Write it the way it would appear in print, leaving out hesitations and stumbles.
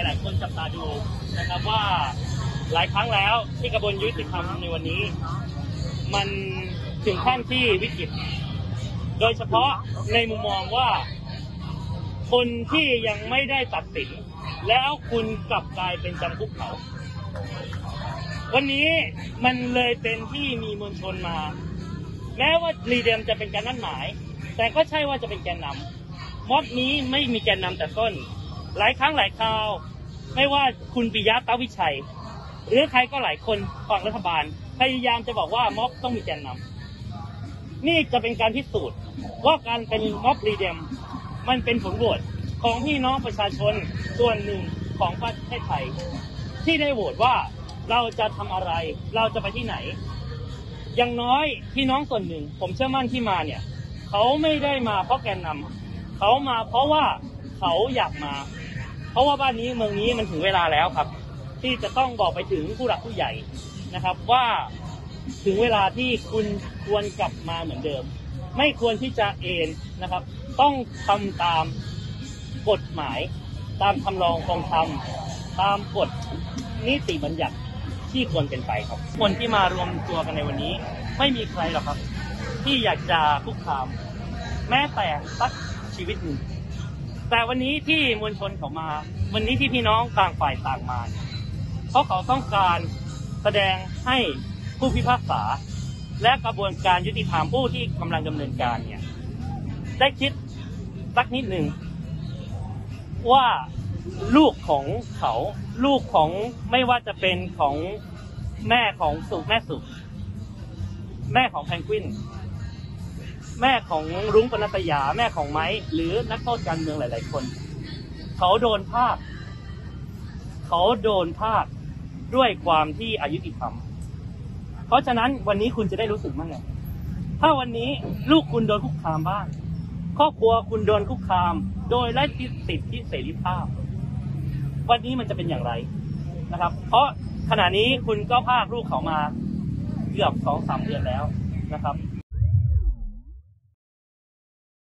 หลายคนจับตาดูนะครับว่าหลายครั้งแล้วที่กระบวนยุติธรรมในวันนี้มันถึงขั้นที่วิกฤตโดยเฉพาะในมุมมองว่าคนที่ยังไม่ได้ตัดสินแล้วคุณกลับกลายเป็นจำคุกเขาวันนี้มันเลยเป็นที่มีมวลชนมาแม้ว่ารีเดมจะเป็นการนัดหมายแต่ก็ใช่ว่าจะเป็นแกนนำม็อบนี้ไม่มีแกนนำแต่ต้นหลายครั้งหลายคราวไม่ว่าคุณปิยะ ตาวิชัยหรือใครก็หลายคนฝั่งรัฐบาลพยายามจะบอกว่าม็อบต้องมีแกนนำนี่จะเป็นการพิสูจน์ว่าการเป็นม็อบรีเดมมันเป็นผลโหวตของพี่น้องประชาชนส่วนหนึ่งของประเทศไทยที่ได้โหวตว่าเราจะทำอะไรเราจะไปที่ไหนอย่างน้อยพี่น้องส่วนหนึ่งผมเชื่อมั่นที่มาเนี่ยเขาไม่ได้มาเพราะแกนนำเขามาเพราะว่าเขาอยากมาเพราะว่าบ้านนี้เมืองนี้มันถึงเวลาแล้วครับที่จะต้องบอกไปถึงผู้หลักผู้ใหญ่นะครับว่าถึงเวลาที่คุณควรกลับมาเหมือนเดิมไม่ควรที่จะเอ็นนะครับต้องทำตามกฎหมายตามคำร้องของธรรมตามกฎนิติบัญญัติที่ควรเป็นไปครับคนที่มารวมตัวกันในวันนี้ไม่มีใครหรอกครับที่อยากจะคุกคามแม้แต่สักชีวิตหนึ่งแต่วันนี้ที่มวลชนเขามาวันนี้ที่พี่น้องต่างฝ่ายต่างมาเพราะเขาต้องการแสดงให้ผู้พิพากษาและกระบวนการยุติธรรมผู้ที่กำลังดำเนินการเนี่ยได้คิดสักนิดหนึ่งว่าลูกของเขาลูกของไม่ว่าจะเป็นของแม่ของสุแม่สุแม่ของแพนกวินแม่ของรุ้งปนัสยาแม่ของไม้หรือนักโทษการเมืองหลายๆคนเขาโดนพากด้วยความที่อยุติธรรมเพราะฉะนั้นวันนี้คุณจะได้รู้สึกมั้งไงถ้าวันนี้ลูกคุณโดนคุกคามบ้างครอบครัวคุณโดนคุกคามโดยไร้สิทธิเสรีภาพวันนี้มันจะเป็นอย่างไรนะครับเพราะขณะนี้คุณก็พากลูกเขามาเกือบ 2-3 เดือนแล้วนะครับ